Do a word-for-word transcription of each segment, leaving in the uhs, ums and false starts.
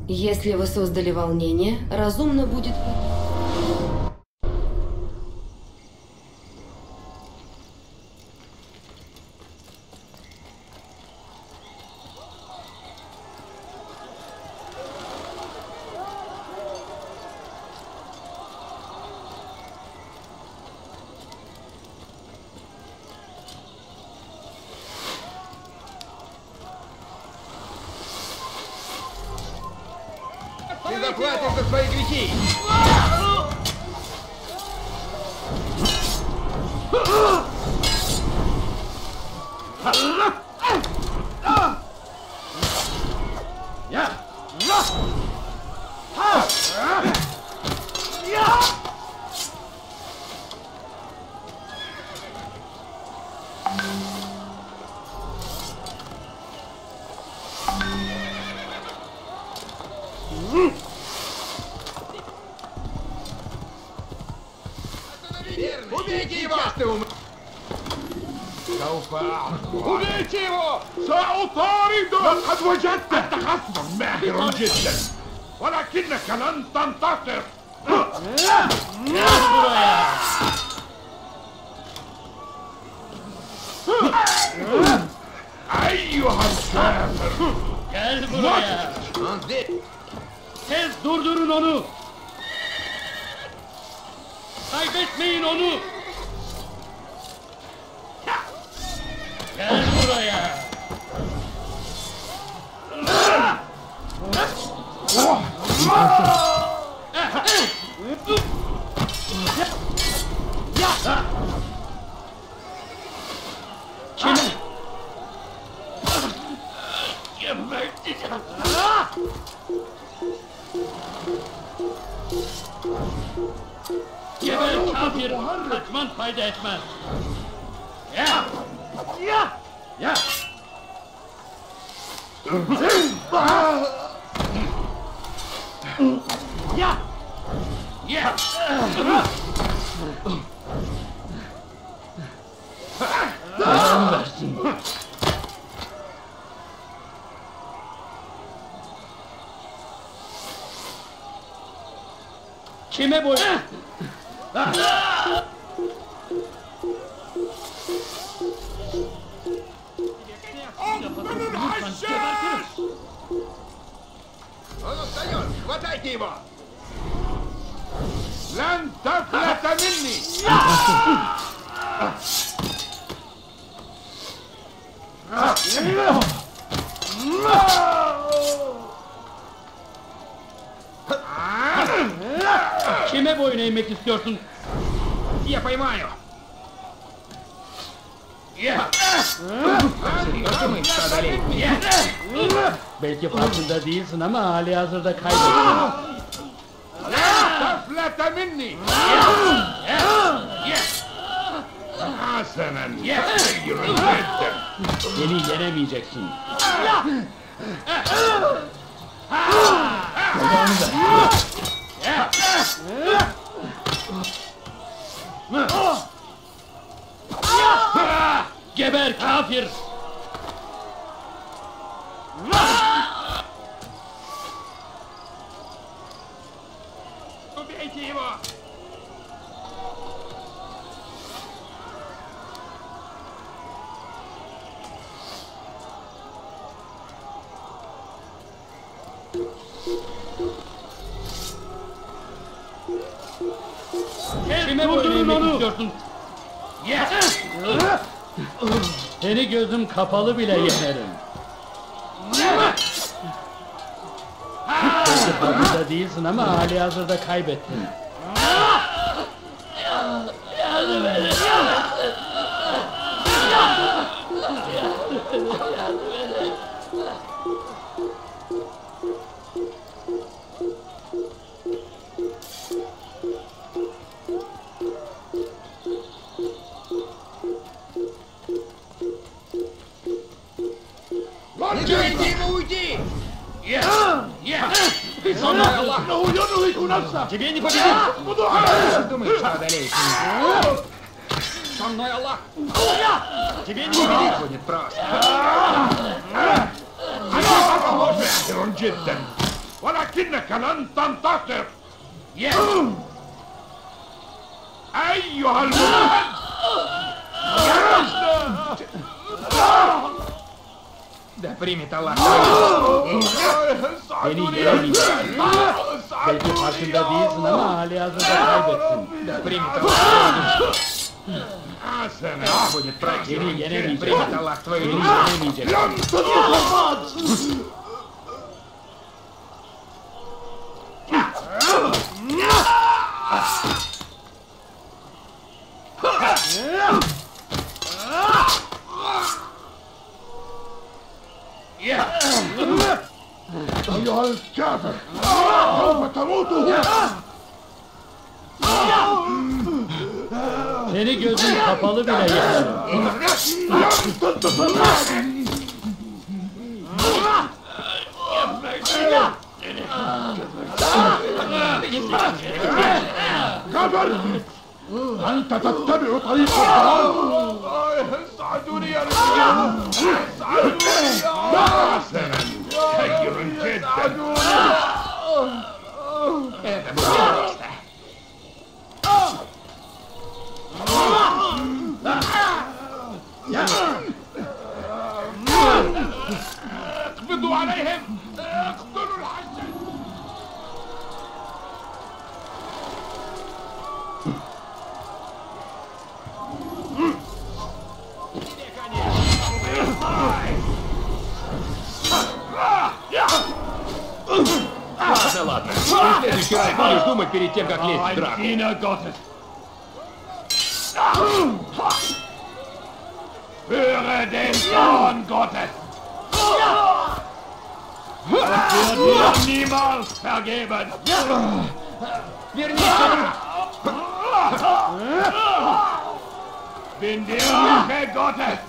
Если вы создали волнение, разумно будет... Ты заплатишь за свои грехи! Убейте его! убейте его! سأطارده! لقد وجدت خصما ماهرا جدا ولكنك لن تنتصر. أيها الكافر! Gel buraya! Tez durdurun onu! Kaybetmeyin onu! Gel buraya! Kimi? Geberteceğim! Geber kafir! Kaçman fayda etmez! Ya! Ya! Ya! Ya! Ya! Allah'ım versin! Kime boy? Он устает! Хватайте его! لن تفلت مني! Kime boyun eğmek istiyorsun? Я поймаю! Belki farkında değilsin ama hali hazırda kaybettin. تفلت مني! حسنا خير جدا! Beni yenemeyeceksin. Geber kafir! Убейте его! Kime boyun eğmek istiyorsun? Seni gözüm kapalı bile yenerim. Belki farkında değilsin ama hali hazırda kaybettin. Yardım edin! Yardım edin! Не дайте ему уйти! Тебе не победить! Думаешь, что одолеешь меня? Со мной Аллах! Тебе не победить! Будет просто! ماهر جدا ولكن ولكنك لن تنتصر. أيها المهند. Да примет Аллах. Beni yenemeyecek. Belki farkında değilsin ama hali hazırda kaybettin. Да примет Аллах. حسنا. Будет против. Beni yenemeyecek. Примет Аллах твою Beni душу. yenemeyecek. لن تستطيع. أيها الكافر سوف تموت. Seni gözün kapalı bile yenerim. لن تنتصر. كافر أنت تتبع طريق الضلال. اسعدوني يا رجال. اسعدوني. حسنا خير جدا. Это будет просто. اقبضوا عليهم. اقتلوا الحجاج. Ладно, ладно. В следующий раз будешь думать перед тем, как лезть в драку. Diener Gottes. Höre den Zorn Gottes. Das wird dir niemals vergeben. Вернись сюда! Bin der Hilfe Gottes.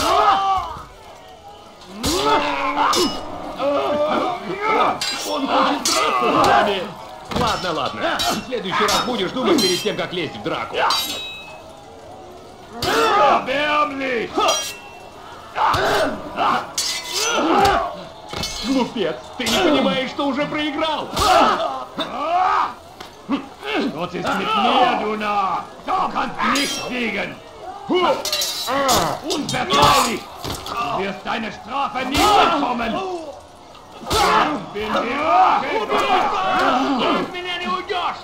Он будет драться с нами! Ладно, ладно. В следующий раз будешь думать перед тем, как лезть в драку. Erbärmlich. Глупец, ты не понимаешь, что уже проиграл! Gott ist mit mir, du Narr. Du kannst nicht siegen. Unverteidigt. Du wirst deine Strafe nie bekommen. Ich bin hier. От меня не уйдешь!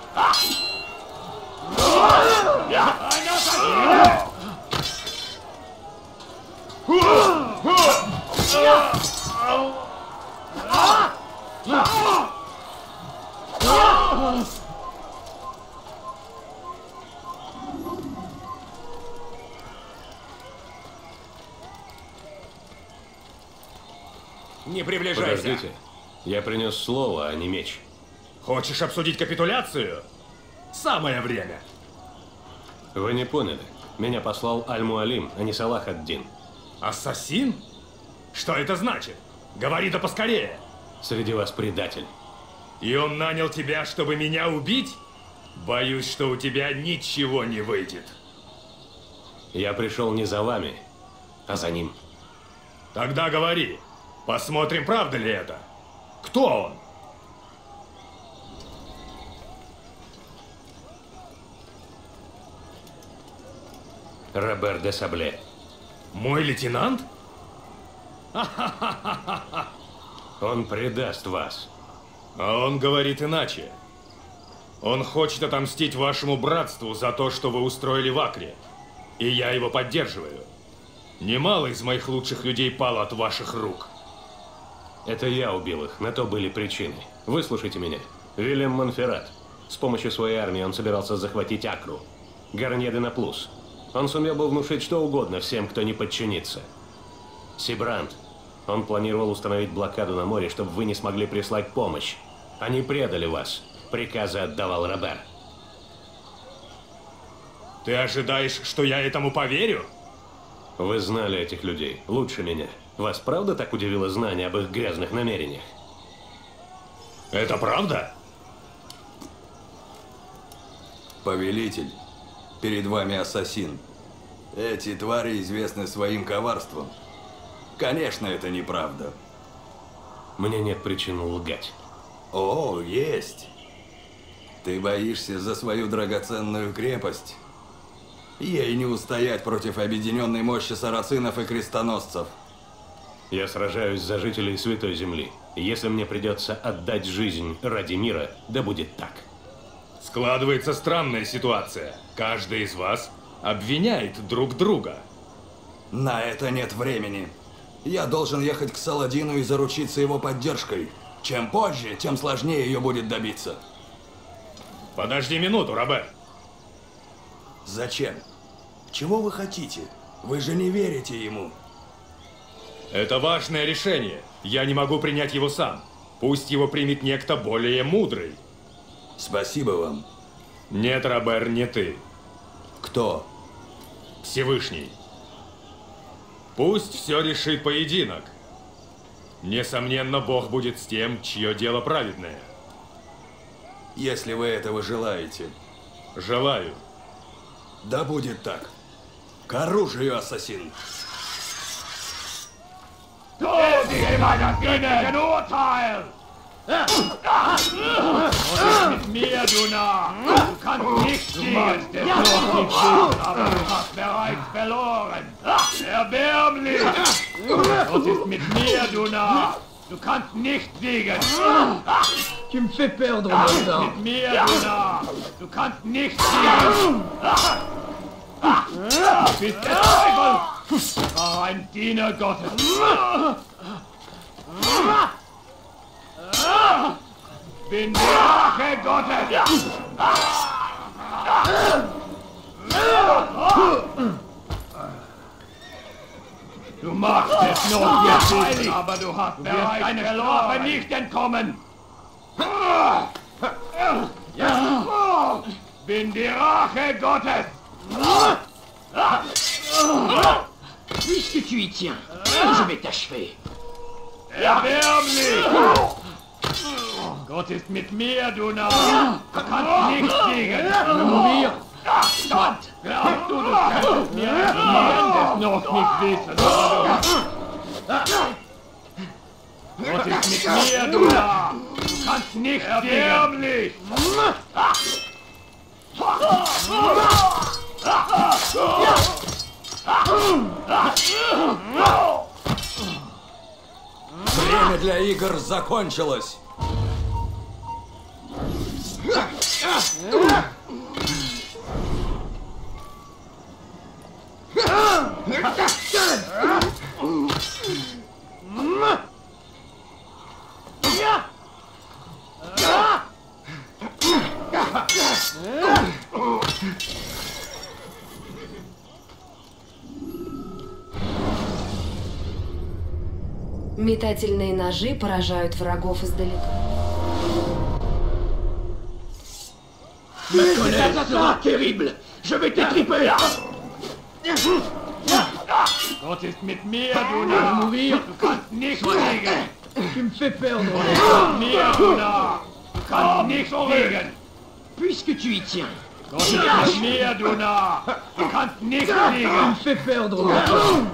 Не приближайся. Подождите. Я принес слово, а не меч. Хочешь обсудить капитуляцию? Самое время. Вы не поняли. Меня послал Аль-Муалим, а не Салах ад-Дин. Ассасин? Что это значит? Говори да поскорее. Среди вас предатель. И он нанял тебя, чтобы меня убить? Боюсь, что у тебя ничего не выйдет. Я пришел не за вами, а за ним. Тогда говори. Посмотрим, правда ли это. Кто он? Робер де Сабле. Мой лейтенант? Он предаст вас. А он говорит иначе. Он хочет отомстить вашему братству за то, что вы устроили в Акре. И я его поддерживаю. Немало из моих лучших людей пало от ваших рук. Это я убил их, на то были причины. Выслушайте меня. Вильям Монферрат. С помощью своей армии он собирался захватить Акру. Гарнье де Наплус. Он сумел бы внушить что угодно всем, кто не подчинится. Сибрант. Он планировал установить блокаду на море, чтобы вы не смогли прислать помощь. Они предали вас. Приказы отдавал Робер. Ты ожидаешь, что я этому поверю? Вы знали этих людей лучше меня. Вас правда так удивило знание об их грязных намерениях? Это правда? Повелитель, перед вами ассасин. Эти твари известны своим коварством. Конечно, это неправда. Мне нет причин лгать. О, есть. Ты боишься за свою драгоценную крепость? Ей не устоять против объединенной мощи сарацинов и крестоносцев. Я сражаюсь за жителей Святой Земли. Если мне придется отдать жизнь ради мира, да будет так. Складывается странная ситуация. Каждый из вас обвиняет друг друга. На это нет времени. Я должен ехать к Саладину и заручиться его поддержкой. Чем позже, тем сложнее ее будет добиться. Подожди минуту, Робер. Зачем? Чего вы хотите? Вы же не верите ему. Это важное решение. Я не могу принять его сам. Пусть его примет некто более мудрый. Спасибо вам. Нет, Робер, не ты. Кто? Всевышний. Пусть все решит поединок. Несомненно, Бог будет с тем, чье дело праведное. Если вы этого желаете. Желаю. Да будет так. К оружию, ассасин. Du, die meiner göttlichen Urteil! Und mit mir, du Narr! Du kannst nicht siegen, der noch nicht siegen, aber du hast bereits verloren! Erbärmlich! Was ist mit mir, du Narr! Du kannst nicht siegen! Tu me fais perdre mon temps. Mit mir, du Narr! Du kannst nicht siegen! Du bist der Teufel! War ein Diener Gottes! Bin die Rache Gottes! Du machst es noch jetzt heilig, aber du hast bereits deine Strafe nicht entkommen! Bin die Rache Gottes! Puisque tu y tiens, je vais t'achever. Erbärmlich! Gott ist mit mir, du Narr! Du kannst nicht siegen! Mourir. Gott! Glaubst du, du könntest mir entfliehen? Das noch nicht wissen, aber du... Gott ist mit mir, du Narr! Du kannst nicht erbärmlich! Время для игр закончилось. Метательные ножи поражают врагов издалека. Ça sera terrible. Je vais t'étriper. Gott ist mit mir, du Narr! Mourir. Du kannst nicht siegen! Tu me fais perdre. Mit mir, du Narr! Du kannst nicht siegen! Puisque tu y tiens, Gott ist mit mir, du Narr! Du kannst nicht tu me siegen! fais perdre mon temps.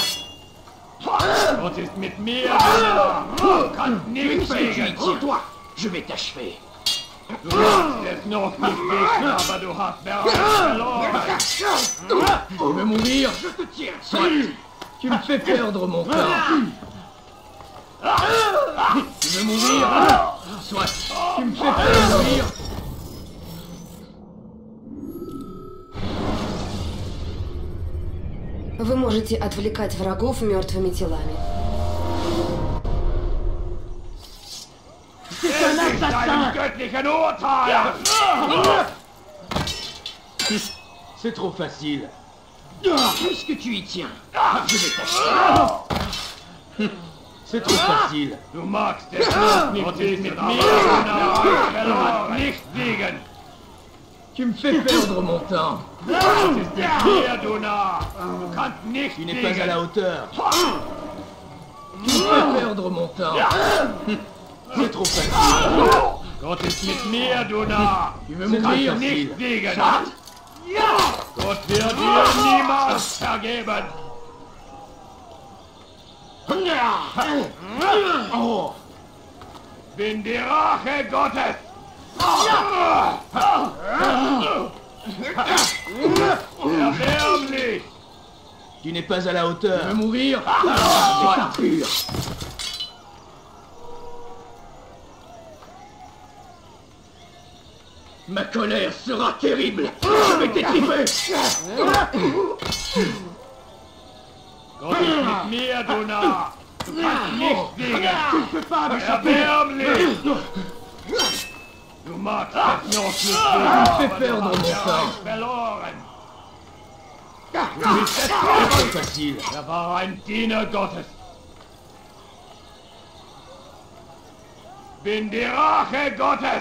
Gott ist mit mir, du Narr! Du kannst nicht Puisque tu y siegen! tiens, toi, je vais t'achever. Du kannst es noch nicht wissen, aber du hast bereits verloren! Tu veux mourir? Je te tiens. Soit. Tu me fais perdre mon temps. Tu veux mourir? Soit. Tu me fais perdre mourir. Вы можете отвлекать врагов мертвыми телами. Endlich deinem göttlichen Urteil! C'est trop facile. Puisque tu y tiens, je vais t'achever. C'est trop facile. Du magst es noch nicht wissen, mit mir, du Narr! Nicht siegen! Tu me fais perdre mon temps. Gott ist mit mir, du Narr! Du kannst nicht Tu n'es pas à la siegen! hauteur. Tu me fais perdre mon temps. C'est trop facile. Gott ist mit mir, du Narr! Tu veux Du mourir? kannst nicht siegen! Gott wird dir niemals vergeben! Oh. Bin die Rache Gottes! Erbärmlich! Tu n'es pas à la hauteur. Tu veux mourir? Voilà, pur. Ma colère sera terrible. Je vais t'étriper. Gott ist mit mir, du Narr! Du kannst nicht siegen! Tu ne peux pas m'échapper. Erbärmlich! Du magst es noch nicht Tu sehen, me fais aber du perdre hast mon temps. bereits verloren! Du bist es trop facile. Er war ein Diener Gottes. Bin die Rache Gottes!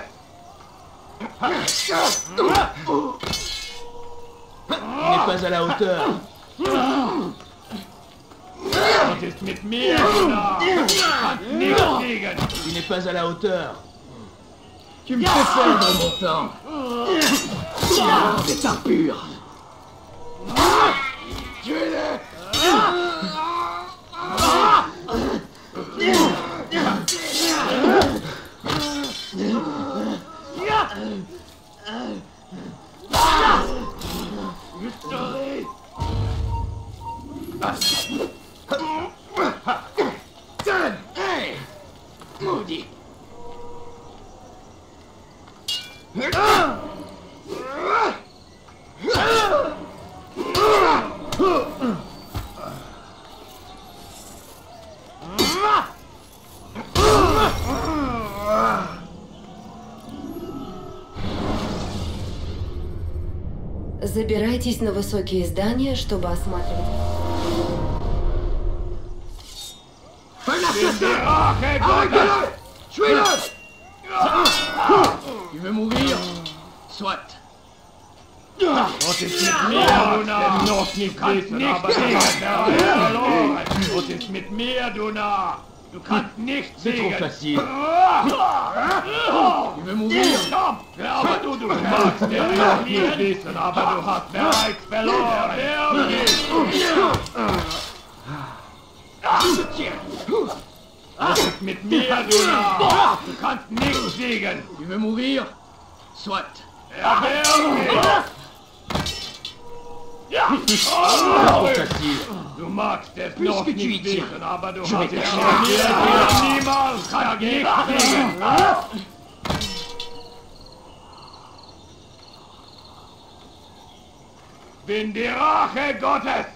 Tu n'es pas à la hauteur. Gott ist mit mir, du Narr! Du kannst nicht siegen! Tu n'es pas à la hauteur. Tu me fais perdre mon temps. C'est impur. Tuez-le. Donne! Hey! Maudit! Забирайтесь на высокие здания, чтобы осматривать. Bin die Rache Gottes! Tuez-le! Tu veux mourir? Soit. Gott ist mit mir, du Narr! Noch nicht wissen, aber du hast bereits verloren! Gott ist mit mir, du Narr! Du kannst nicht C'est trop siegen! facile. Tu veux mourir? Komm! Aber du, du magst es noch nicht wissen, aber du hast bereits verloren! Erbärmlich! Gott ist mit mir, du Narr! Du kannst nicht siegen! Tu veux mourir? Soit. Erbärmlich! Trop facile. Du magst es Puisque noch tu y nicht tiens, wissen, aber du je hast vais es te noch chercher. nie niemals dagegen siegen! Bin die Rache Gottes!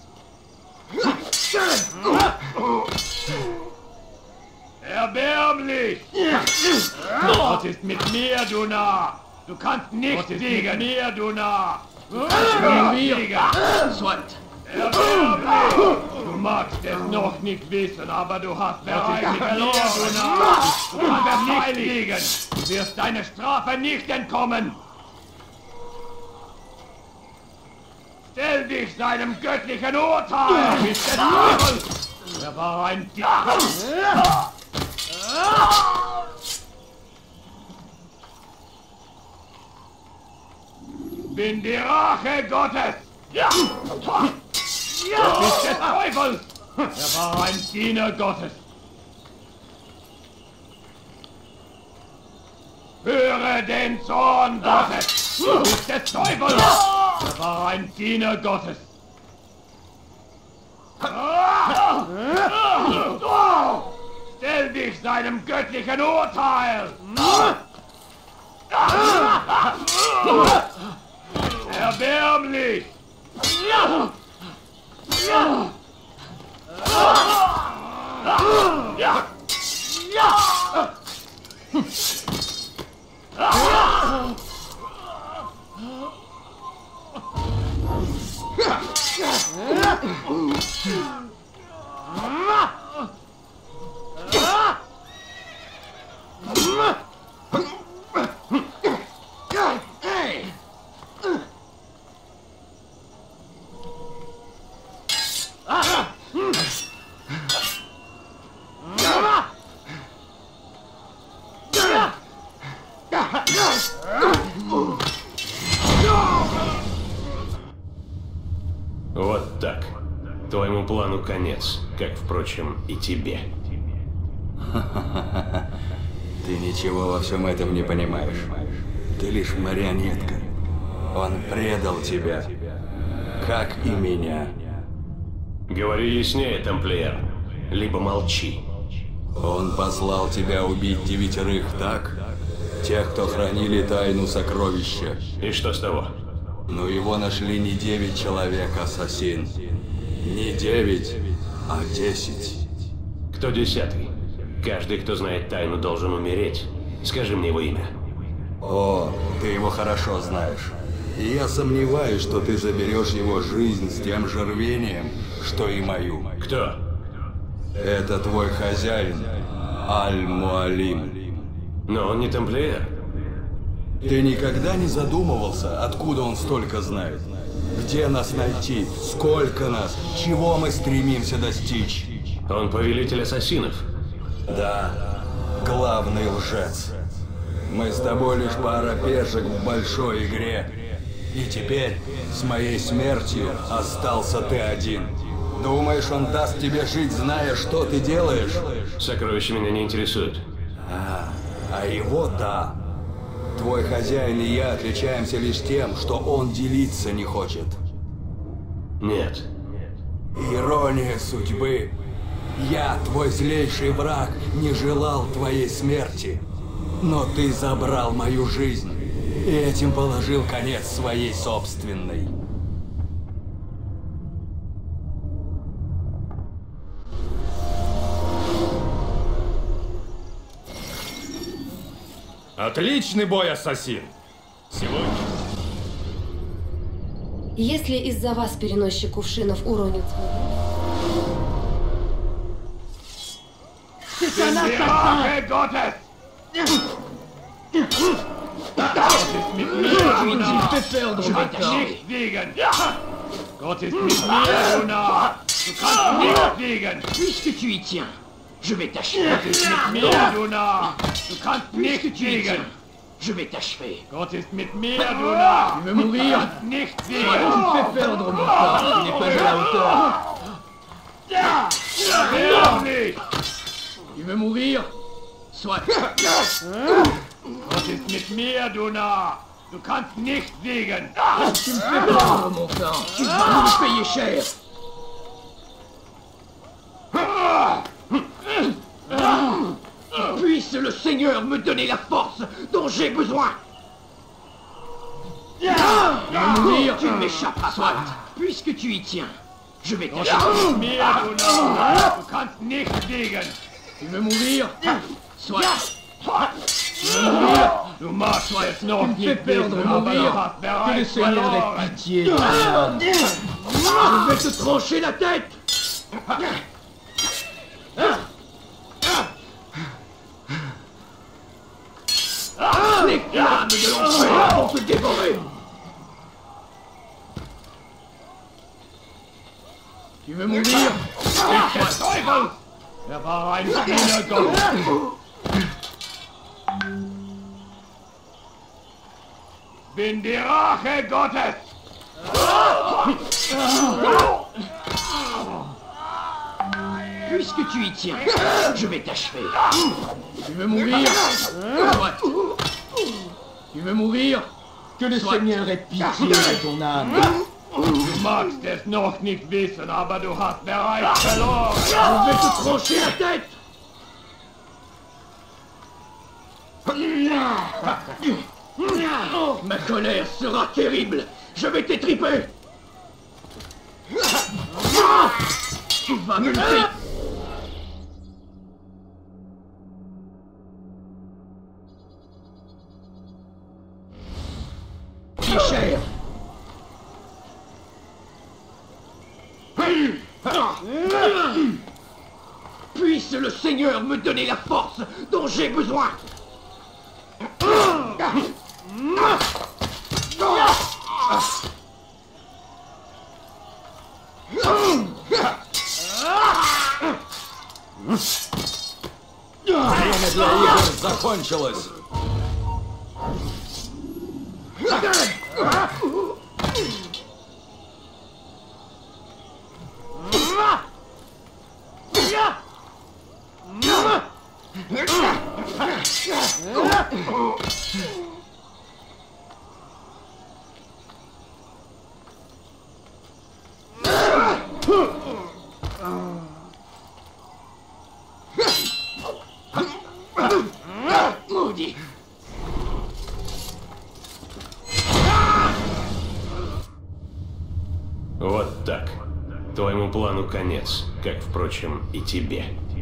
Erbärmlich! Gott ist mit mir, du Narr! Du kannst nicht siegen! Mit mir, du Narr! Du kannst nicht siegen! Soit. Erbärmlich! Du magst es noch nicht wissen, aber du hast bereits verloren, du Narr! Du kannst nicht siegen! Du wirst deiner Strafe nicht entkommen! Stell dich seinem göttlichen Urteil! Bist des Teufels! Er war ein Diener! Bin die Rache Gottes! Ja! Du bist des Teufels! Er war ein Diener Gottes! Höre den Zorn Gottes! Du bist des Teufels! Er war ein Diener Gottes! Stell dich seinem göttlichen Urteil! Erbärmlich! Вот так. Твоему плану конец, как, впрочем, и тебе. Ты ничего во всем этом не понимаешь. Ты лишь марионетка. Он предал тебя, как и меня. Говори яснее, тамплиер. Либо молчи. Он послал тебя убить девятерых, так? Тех, кто хранили тайну сокровища. И что с того? Но его нашли не девять человек, ассасин. Не девять, а десять. Кто десятый? Каждый, кто знает тайну, должен умереть. Скажи мне его имя. О, ты его хорошо знаешь. И я сомневаюсь, что ты заберешь его жизнь с тем же рвением, что и мою. Кто? Это твой хозяин, Аль-Муалим. Но он не тамплиер. Ты никогда не задумывался, откуда он столько знает? Где нас найти? Сколько нас? Чего мы стремимся достичь? Он повелитель ассасинов. Да, главный лжец. Мы с тобой лишь пара пешек в большой игре. И теперь, с моей смертью, остался ты один. Думаешь, он даст тебе жить, зная, что ты делаешь? Сокровища меня не интересуют. А, а его да. Твой хозяин и я отличаемся лишь тем, что он делиться не хочет. Нет. Ирония судьбы. Я, твой злейший враг, не желал твоей смерти. Но ты забрал мою жизнь. И этим положил конец своей собственной. Отличный бой, ассасин! Сегодня... Если из-за вас переносчик кувшинов уронит Bin die Rache Gottes! Gott ist mit mir, du Narr! Je vais nicht siegen! Gott ist mit mir, du Narr! Du kannst nicht siegen! Puisque tu y tiens, je vais t'achever. Gott ist mit mir, du Narr! Du kannst nicht Puisque tu y siegen! tiens, je vais t'achever. Gott ist mit mir, du Narr! Tu veux mourir? Du kannst nicht Tu siegen! me fais perdre mon corps, tu n'es pas à la hauteur. Verwehr nicht! Tu veux mourir? Soit. Gott ist mit mir, du Narr! Du kannst nicht siegen! Tu me fais perdre mon temps. Tu vas nous le payer cher. Puisse le Seigneur me donner la force dont j'ai besoin. Tu veux mourir? Tu m'échapperas, soit. Puisque tu y tiens, je vais Gott t'achever. ist mit mir, du Narr! Du kannst nicht siegen! Tu veux mourir? Soit. Du magst es noch Tu me fais nicht perdre wissen, mon aber du rire. hast Que le bereits Seigneur ait verloren! pitié de mon âme. Je vais te trancher la tête. Les flammes de l'enfer vont te dévorer. Tu veux mourir? Des Teufels! Er war ein Spielergott! Bin die Rache Gottes! Puisque tu y tiens, je vais t'achever. Tu veux mourir? Soit. Tu veux mourir? Que le Seigneur ait pitié de ton âme. Du magst es noch nicht wissen, aber du hast bereits verloren! Je vais te trancher la tête. Ma colère sera terrible. Je vais t'étriper. Tu vas me le payer. Cher. Puisse le Seigneur me donner la force dont j'ai besoin. Время для игр закончилось. Муди! Вот так. Твоему плану конец, как, впрочем, и тебе.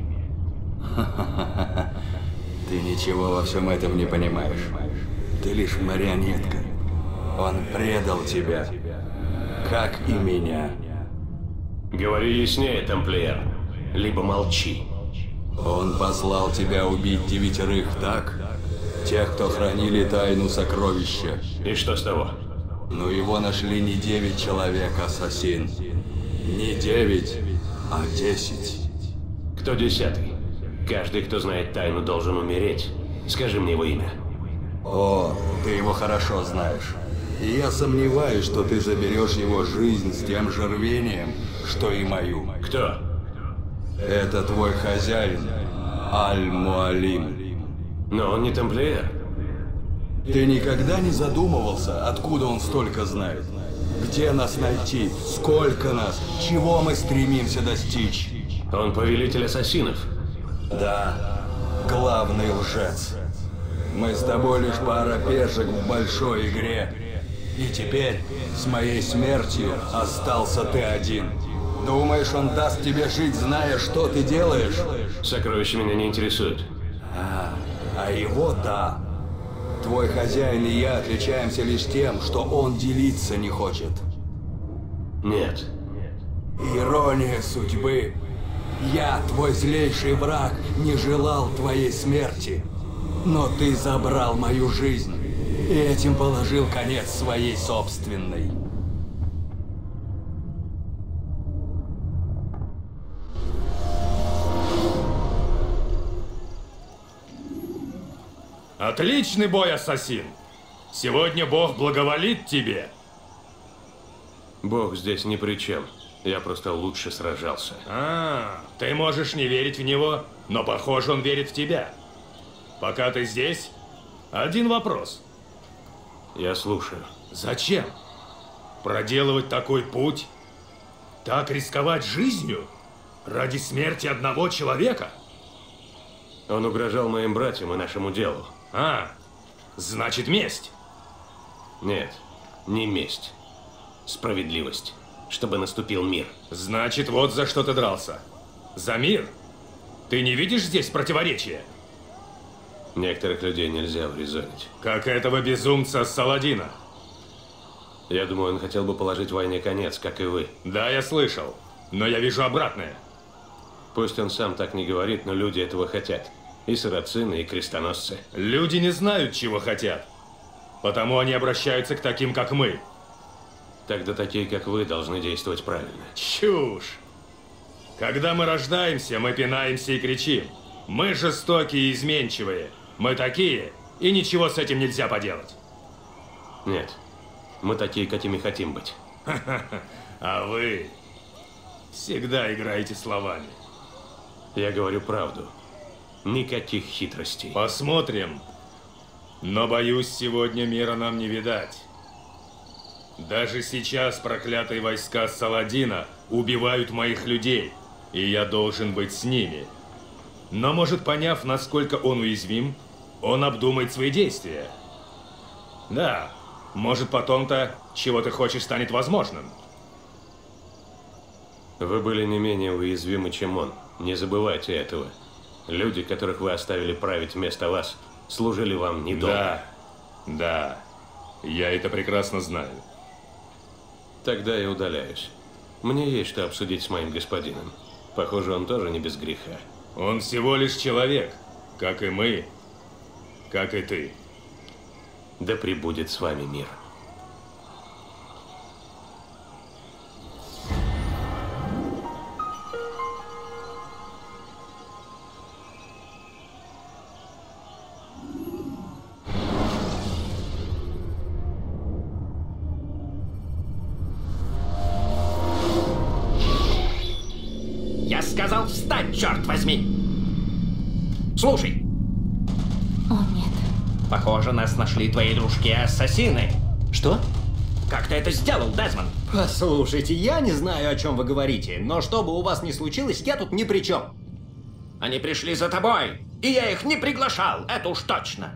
Ты ничего во всем этом не понимаешь. Ты лишь марионетка. Он предал тебя, как и меня. Говори яснее, тамплиер. Либо молчи. Он послал тебя убить девятерых, так? Тех, кто хранили тайну сокровища. И что с того? Но его нашли не девять человек, ассасин. Не девять, а десять. Кто десятый? Каждый, кто знает тайну, должен умереть. Скажи мне его имя. О, ты его хорошо знаешь. И я сомневаюсь, что ты заберешь его жизнь с тем же рвением, что и мою. Кто? Это твой хозяин, Аль-Муалим. Но он не тамплиер. Ты никогда не задумывался, откуда он столько знает? Где нас найти? Сколько нас? Чего мы стремимся достичь? Он повелитель ассасинов. Да, главный лжец. Мы с тобой лишь пара пешек в большой игре. И теперь, с моей смертью, остался ты один. Думаешь, он даст тебе жить, зная, что ты делаешь? Сокровища меня не интересуют. А, а его да. Твой хозяин и я отличаемся лишь тем, что он делиться не хочет. Нет. Ирония судьбы. Я, твой злейший враг, не желал твоей смерти. Но ты забрал мою жизнь. И этим положил конец своей собственной. Отличный бой, ассасин! Сегодня Бог благоволит тебе. Бог здесь ни при чем. Я просто лучше сражался. А, ты можешь не верить в него, но похоже, он верит в тебя. Пока ты здесь, один вопрос. Я слушаю. Зачем? Проделывать такой путь? Так рисковать жизнью? Ради смерти одного человека? Он угрожал моим братьям и нашему делу. А, значит месть. Нет, не месть. Справедливость. Чтобы наступил мир. Значит, вот за что ты дрался. За мир? Ты не видишь здесь противоречия? Некоторых людей нельзя урезонить. Как этого безумца Саладина. Я думаю, он хотел бы положить войне конец, как и вы. Да, я слышал. Но я вижу обратное. Пусть он сам так не говорит, но люди этого хотят. И сарацины, и крестоносцы. Люди не знают, чего хотят. Потому они обращаются к таким, как мы. Тогда такие, как вы, должны действовать правильно. Чушь! Когда мы рождаемся, мы пинаемся и кричим. Мы жестокие и изменчивые. Мы такие, и ничего с этим нельзя поделать. Нет, мы такие, какими хотим быть. А вы всегда играете словами. Я говорю правду. Никаких хитростей. Посмотрим. Но, боюсь, сегодня мира нам не видать. Даже сейчас проклятые войска Саладина убивают моих людей, и я должен быть с ними. Но, может, поняв, насколько он уязвим, он обдумает свои действия. Да, может, потом-то, чего ты хочешь, станет возможным. Вы были не менее уязвимы, чем он. Не забывайте этого. Люди, которых вы оставили править вместо вас, служили вам недолго. Да, да, я это прекрасно знаю. Тогда я удаляюсь. Мне есть что обсудить с моим господином. Похоже, он тоже не без греха. Он всего лишь человек, как и мы, как и ты. Да пребудет с вами мир. Я сказал встать, черт возьми! Слушай, О, нет. Похоже, нас нашли твои дружки-ассасины. Что? Как ты это сделал, Дезмонд? Послушайте, я не знаю, о чем вы говорите, но что бы у вас ни случилось, я тут ни при чем. Они пришли за тобой, и я их не приглашал, это уж точно.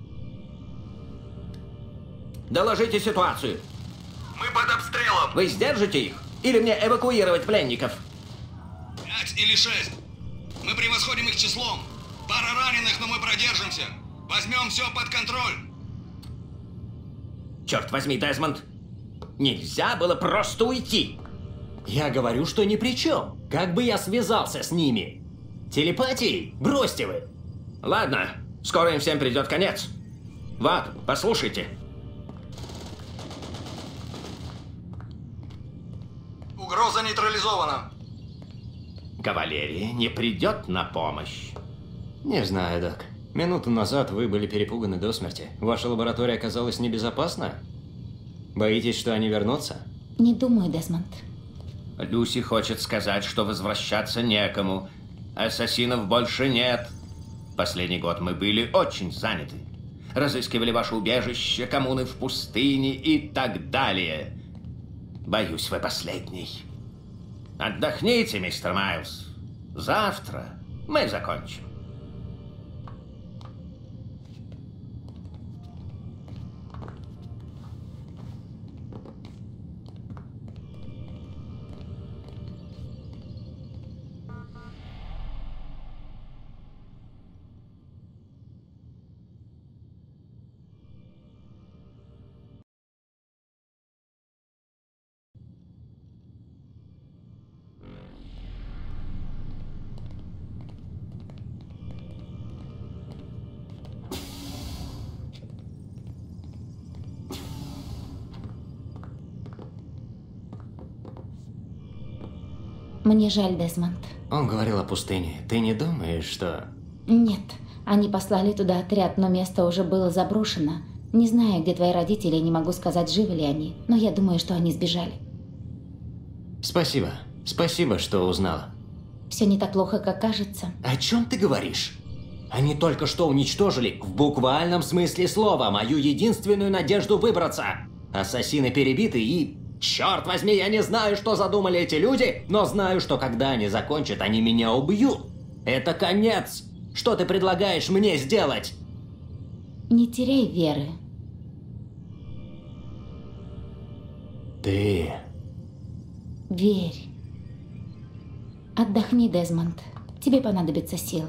Доложите ситуацию. Мы под обстрелом. Вы сдержите их? Или мне эвакуировать пленников? Пять или шесть. Мы превосходим их числом. Пара раненых, но мы продержимся. Возьмем все под контроль. Черт возьми, Дезмонд. Нельзя было просто уйти. Я говорю, что ни при чем. Как бы я связался с ними? Телепатией? Бросьте вы. Ладно, скоро им всем придет конец. Вот, послушайте. Угроза нейтрализована. Кавалерия не придет на помощь. Не знаю, Док. Минуту назад вы были перепуганы до смерти. Ваша лаборатория оказалась небезопасна? Боитесь, что они вернутся? Не думаю, Дезмонд. Люси хочет сказать, что возвращаться некому. Ассасинов больше нет. Последний год мы были очень заняты. Разыскивали ваше убежище, коммуны в пустыне и так далее. Боюсь, вы последний. Отдохните, мистер Майлз. Завтра мы закончим. Мне жаль, Дезмонд. Он говорил о пустыне. Ты не думаешь, что... Нет. Они послали туда отряд, но место уже было заброшено. Не знаю, где твои родители, не могу сказать, живы ли они, но я думаю, что они сбежали. Спасибо. Спасибо, что узнала. Все не так плохо, как кажется. О чем ты говоришь? Они только что уничтожили, в буквальном смысле слова, мою единственную надежду выбраться. Ассасины перебиты и... Черт возьми, я не знаю, что задумали эти люди, но знаю, что когда они закончат, они меня убьют. Это конец. Что ты предлагаешь мне сделать? Не теряй веры. Ты... Верь. Отдохни, Дезмонд. Тебе понадобятся силы.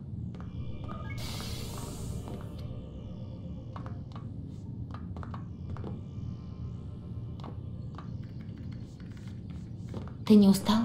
Ты не устал?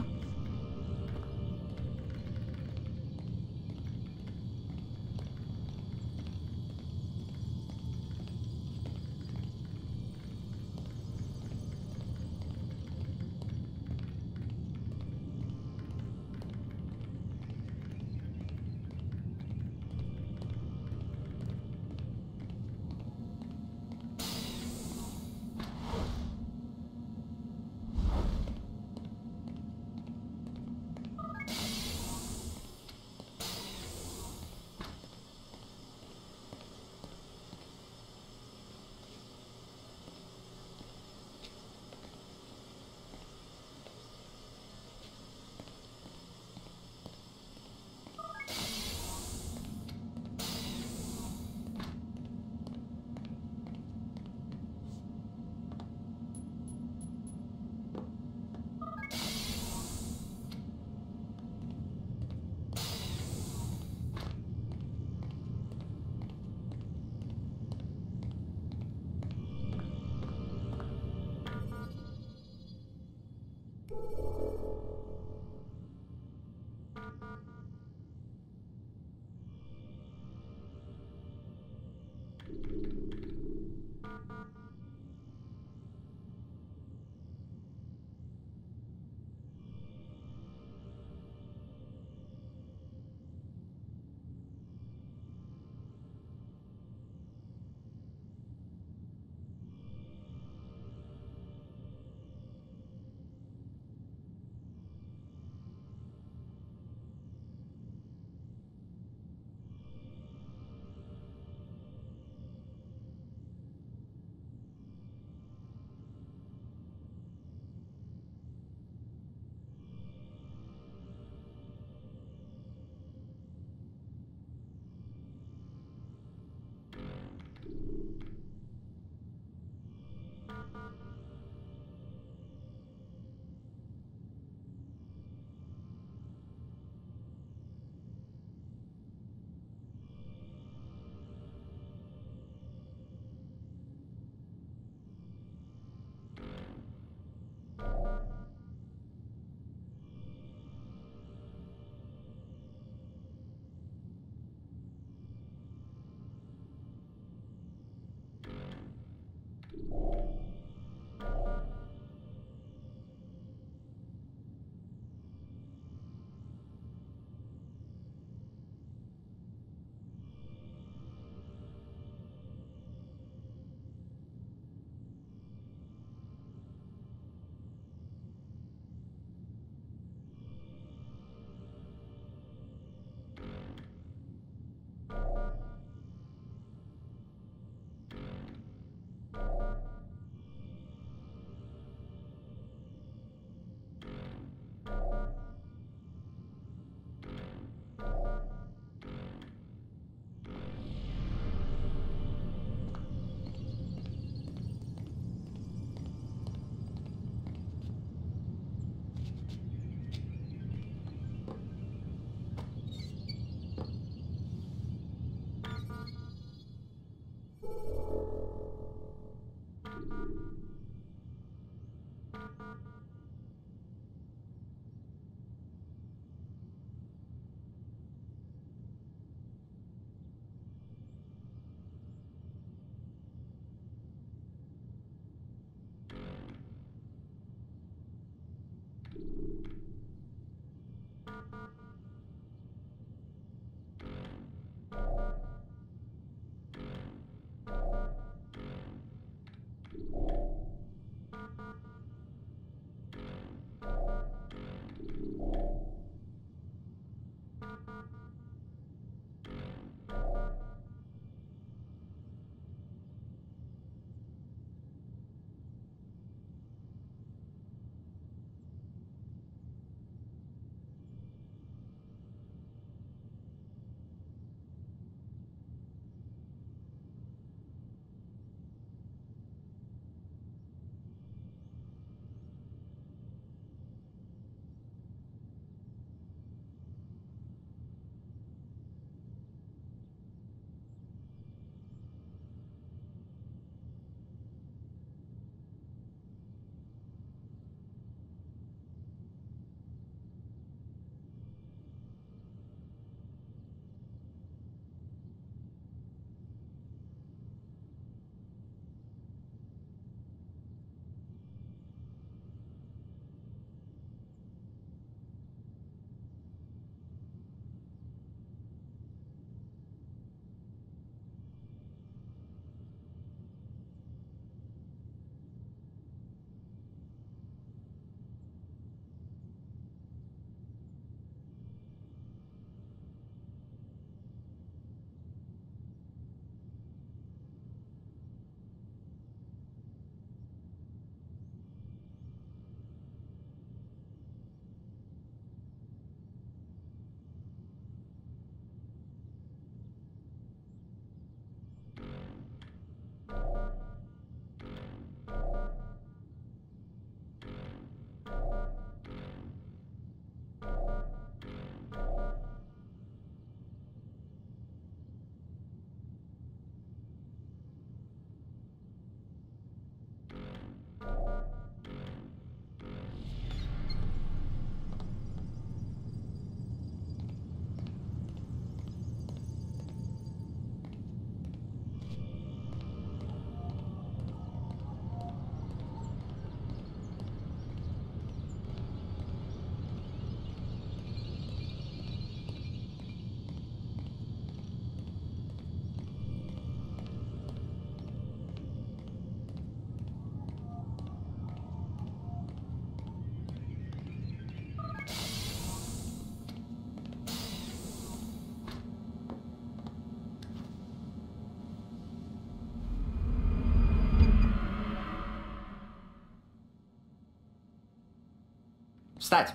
Встать!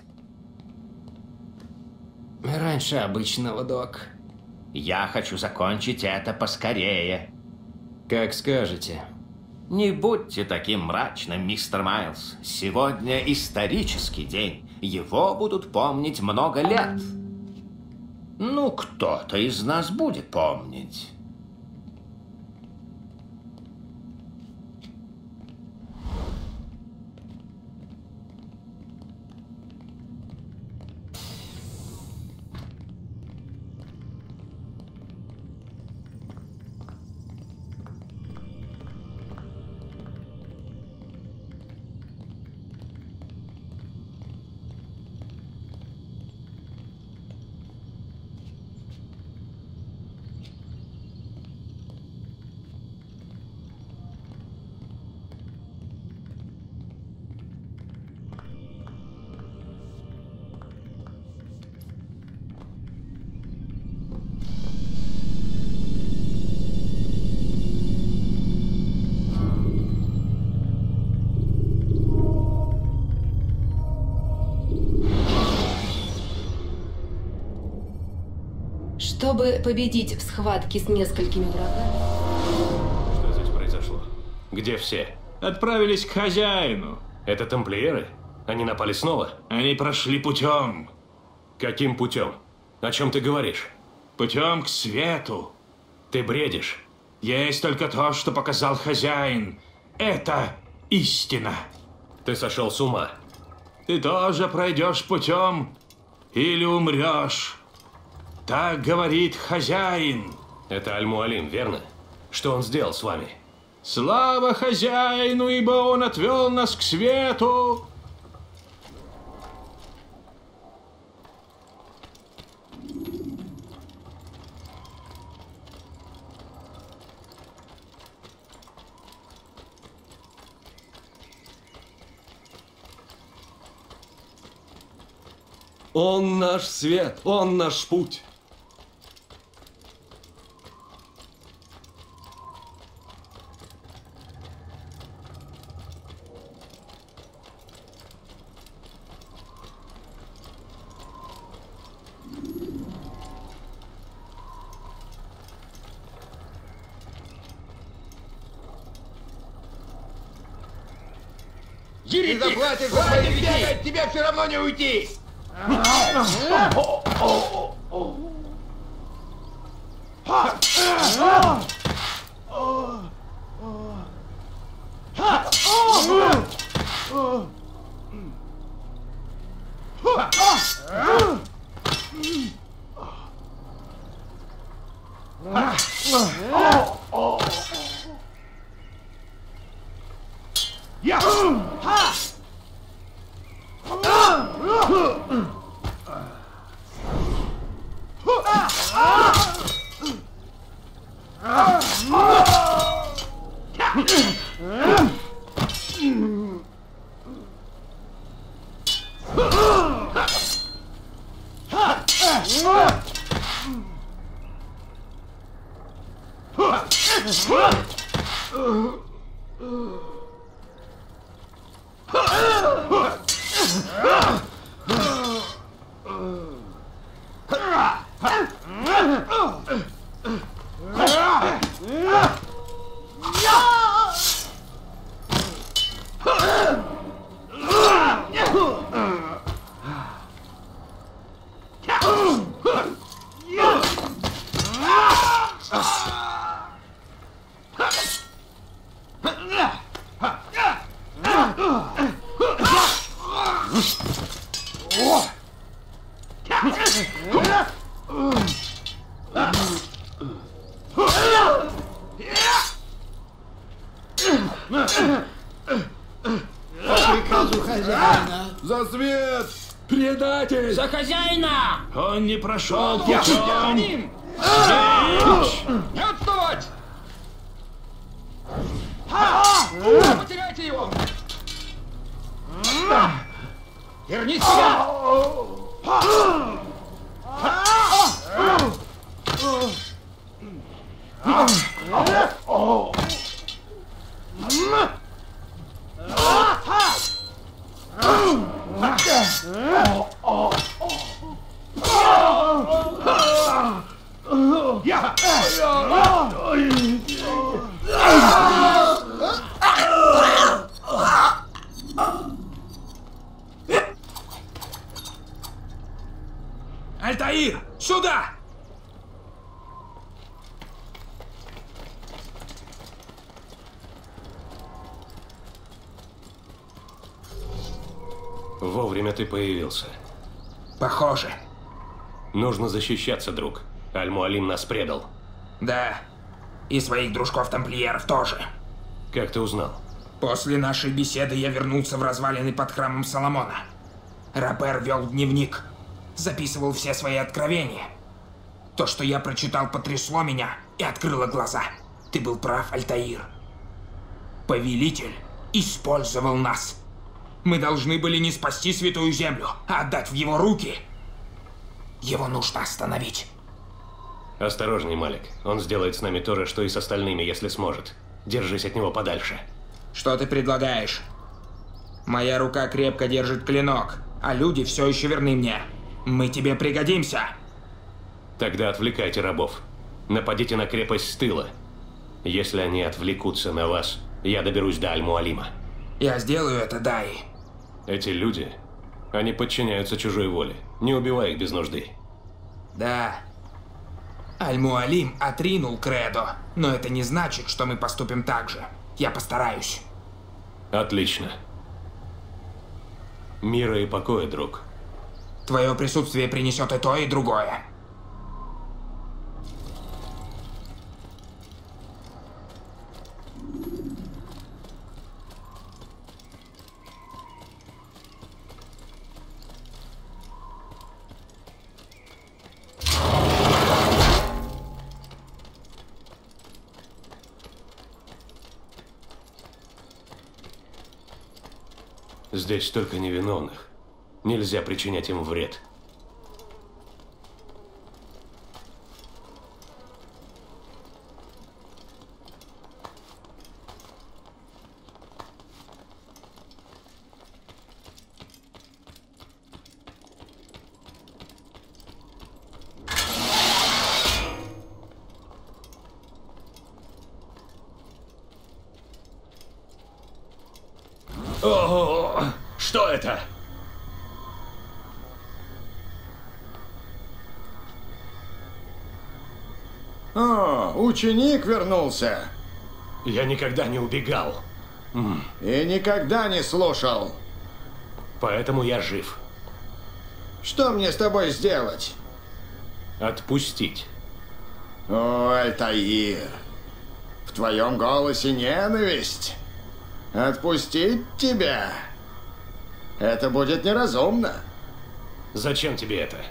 Раньше обычного, док. Я хочу закончить это поскорее. Как скажете. Не будьте таким мрачным, мистер Майлз. Сегодня исторический день. Его будут помнить много лет. Ну, кто-то из нас будет помнить. Чтобы победить в схватке с несколькими врагами... Что здесь произошло? Где все? Отправились к хозяину. Это тамплиеры? Они напали снова? Они прошли путем. Каким путем? О чем ты говоришь? Путем к свету. Ты бредишь. Есть только то, что показал хозяин. Это истина. Ты сошел с ума. Ты тоже пройдешь путем или умрешь. Так говорит хозяин. Это Аль-Муалим, верно? Что он сделал с вами? Слава хозяину, ибо он отвел нас к свету. Он наш свет, он наш путь. Ты заплатишь за свои грехи, тебе все равно не уйти! По приказу хозяина. За свет! Предатель! За хозяина! Он не прошел путем. Не отставать! Потеряйте его! Верни себя! Вовремя ты появился. Похоже. Нужно защищаться, друг. Аль-Муалим нас предал. Да. И своих дружков-тамплиеров тоже. Как ты узнал? После нашей беседы я вернулся в развалины под храмом Соломона. Робер вел дневник. Записывал все свои откровения. То, что я прочитал, потрясло меня и открыло глаза. Ты был прав, Альтаир. Повелитель использовал нас. Мы должны были не спасти Святую Землю, а отдать в его руки. Его нужно остановить. Осторожней, Малик. Он сделает с нами то же, что и с остальными, если сможет. Держись от него подальше. Что ты предлагаешь? Моя рука крепко держит клинок, а люди все еще верны мне. Мы тебе пригодимся. Тогда отвлекайте рабов. Нападите на крепость с тыла. Если они отвлекутся на вас, я доберусь до Аль-Муалима. Я сделаю это, Дай. Эти люди, они подчиняются чужой воле. Не убивай их без нужды. Да. Аль-Муалим отринул кредо, но это не значит, что мы поступим так же. Я постараюсь. Отлично. Мира и покоя, друг. Твое присутствие принесет и то, и другое. Здесь столько невиновных. Нельзя причинять им вред. О, что это? О, ученик вернулся. Я никогда не убегал. И никогда не слушал. Поэтому я жив. Что мне с тобой сделать? Отпустить. О, Альтаир, в твоем голосе ненависть. Отпустить тебя? Это будет неразумно. Зачем тебе это?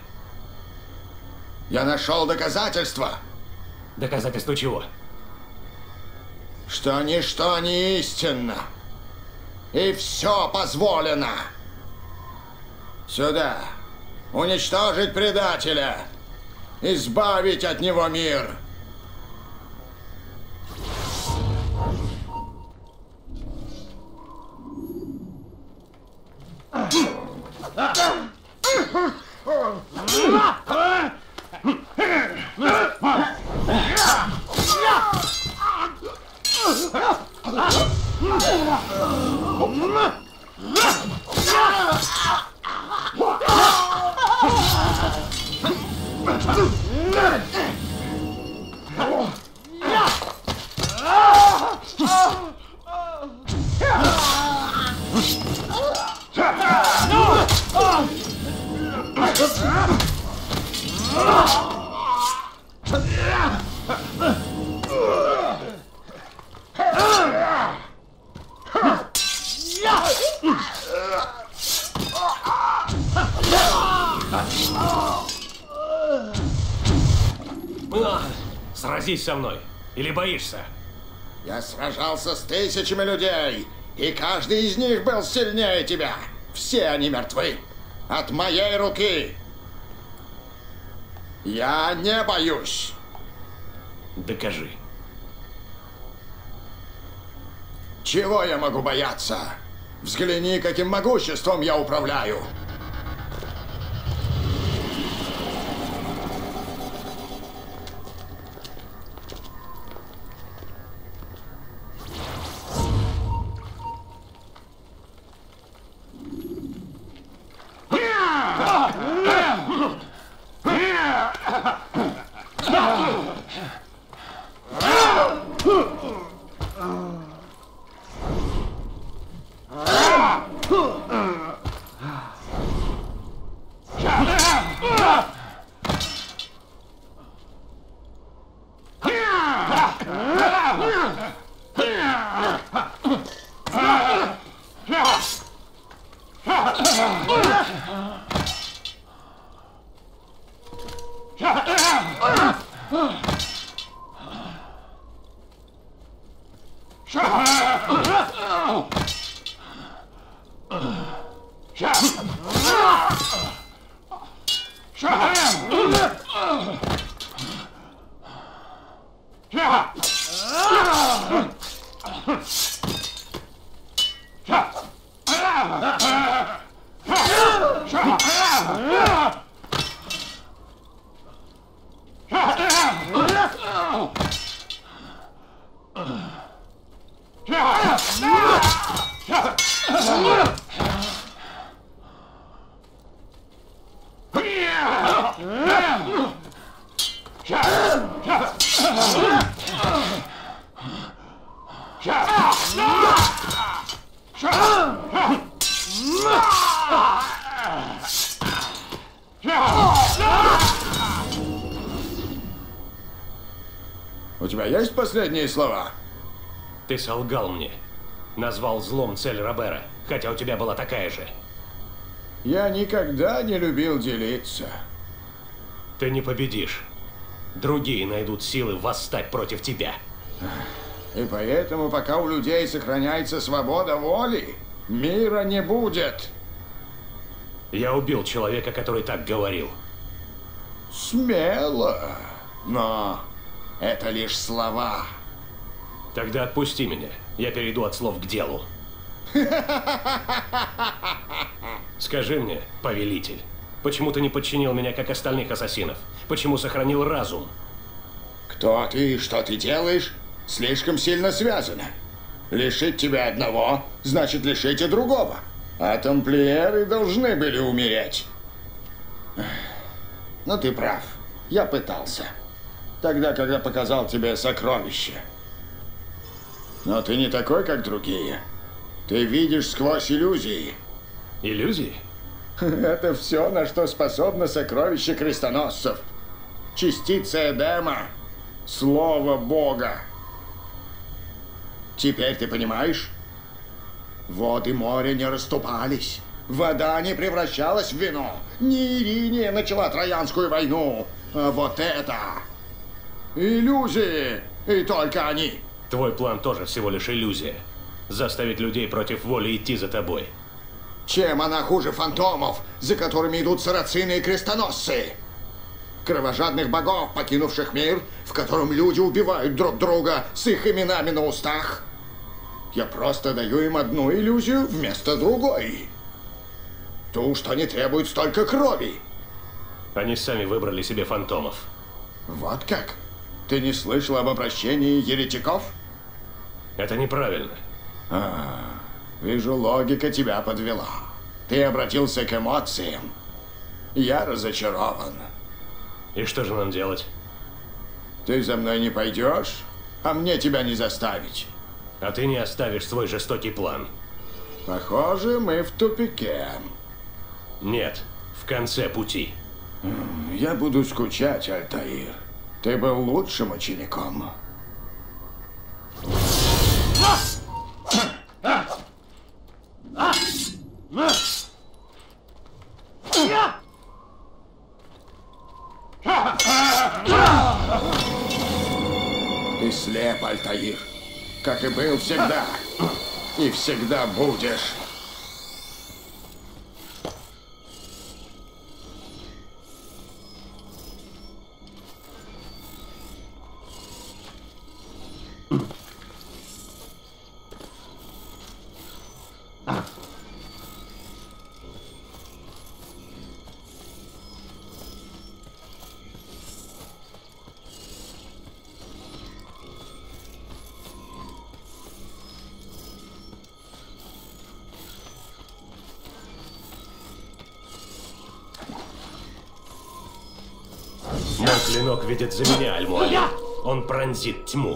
Я нашел доказательства. Доказательства чего? Что ничто не истинно. И все позволено. Сюда. Уничтожить предателя. Избавить от него мир. Сразись со мной. Или боишься? Я сражался с тысячами людей, и каждый из них был сильнее тебя. Все они мертвы. От моей руки. Я не боюсь. Докажи. Чего я могу бояться? Взгляни, каким могуществом я управляю. У тебя есть последние слова? Ты солгал мне. Назвал злом цель Робера, хотя у тебя была такая же. Я никогда не любил делиться. Ты не победишь. Другие найдут силы восстать против тебя. И поэтому, пока у людей сохраняется свобода воли, мира не будет. Я убил человека, который так говорил. Смело, но это лишь слова. Тогда отпусти меня. Я перейду от слов к делу. Скажи мне, повелитель, почему ты не подчинил меня, как остальных ассасинов? Почему сохранил разум? Кто ты и что ты делаешь, слишком сильно связано. Лишить тебя одного, значит лишить и другого. А тамплиеры должны были умереть. Но ты прав. Я пытался. Тогда, когда показал тебе сокровище. Но ты не такой, как другие. Ты видишь сквозь иллюзии. Иллюзии? Это все, на что способно сокровище крестоносцев. Частица Эдема. Слово Бога. Теперь ты понимаешь? Воды моря не расступались. Вода не превращалась в вино. Не Ириния начала Троянскую войну. А вот это... иллюзии. И только они. Твой план тоже всего лишь иллюзия. Заставить людей против воли идти за тобой. Чем она хуже фантомов, за которыми идут сарацины и крестоносцы? Кровожадных богов, покинувших мир, в котором люди убивают друг друга с их именами на устах? Я просто даю им одну иллюзию вместо другой. Ту, что не требует столько крови. Они сами выбрали себе фантомов. Вот как? Ты не слышал об обращении еретиков? Это неправильно. А, вижу, логика тебя подвела. Ты обратился к эмоциям. Я разочарован. И что же нам делать? Ты за мной не пойдешь, а мне тебя не заставить. А ты не оставишь свой жестокий план. Похоже, мы в тупике. Нет, в конце пути. Я буду скучать, Альтаир. Ты был лучшим учеником. Ты слеп, Альтаир, как и был всегда, и всегда будешь. Мой клинок видит за меня, Аль-Муалим. Он пронзит тьму.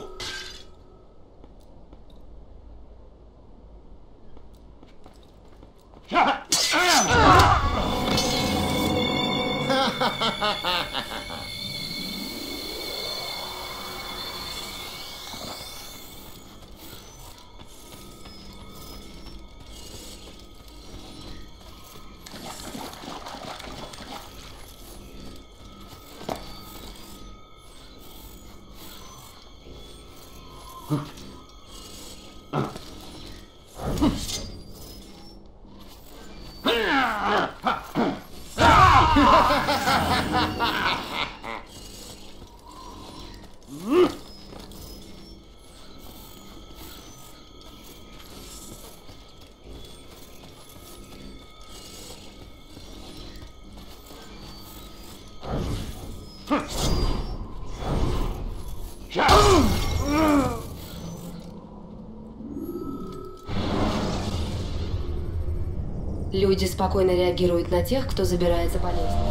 Люди спокойно реагируют на тех, кто забирается по лестнице.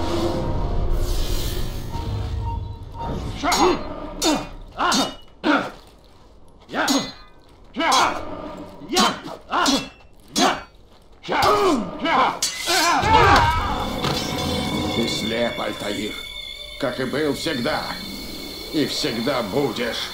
Ты слеп, Альтаир, как и был всегда, и всегда будешь.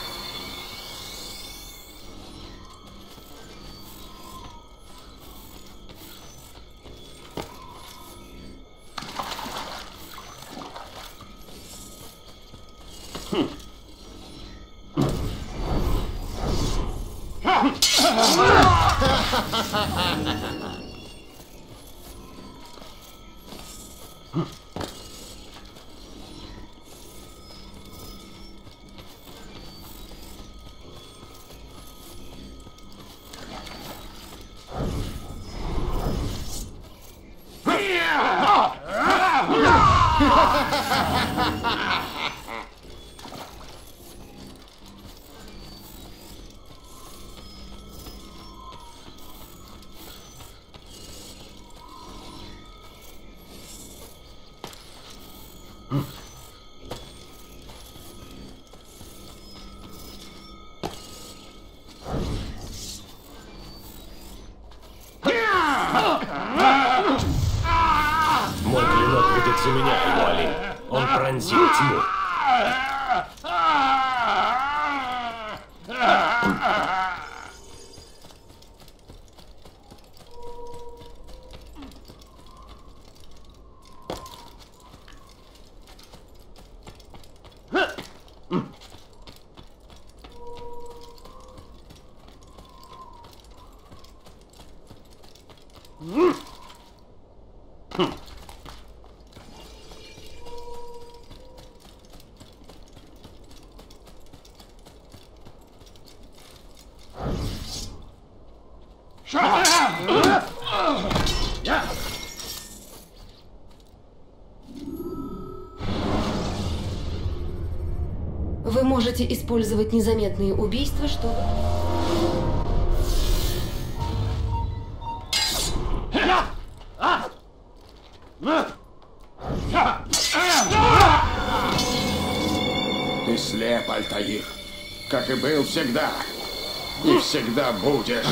Мой клинок видит за меня, Али. Он пронзит тьму. Вы можете использовать незаметные убийства, чтобы... Ты слеп, Альтаир, как и был всегда, и всегда будешь.